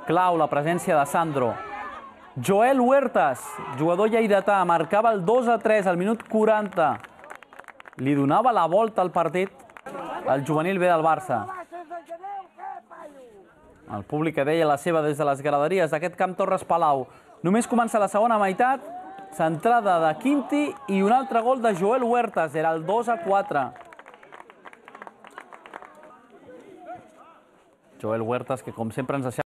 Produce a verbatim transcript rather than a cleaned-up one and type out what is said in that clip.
Clau la presència de Sandro. Joel Huertas, jugador lleidatà, marcava el dos a tres al minut quaranta. Li donava la volta al partit el juvenil B del Barça. El públic que deia la seva des de les graderies d'aquest camp Torres Palau. Només comença la segona meitat, centrada de Quinti i un altre gol de Joel Huertas, era el dos a quatre. Joel Huertas, que com sempre ens deixa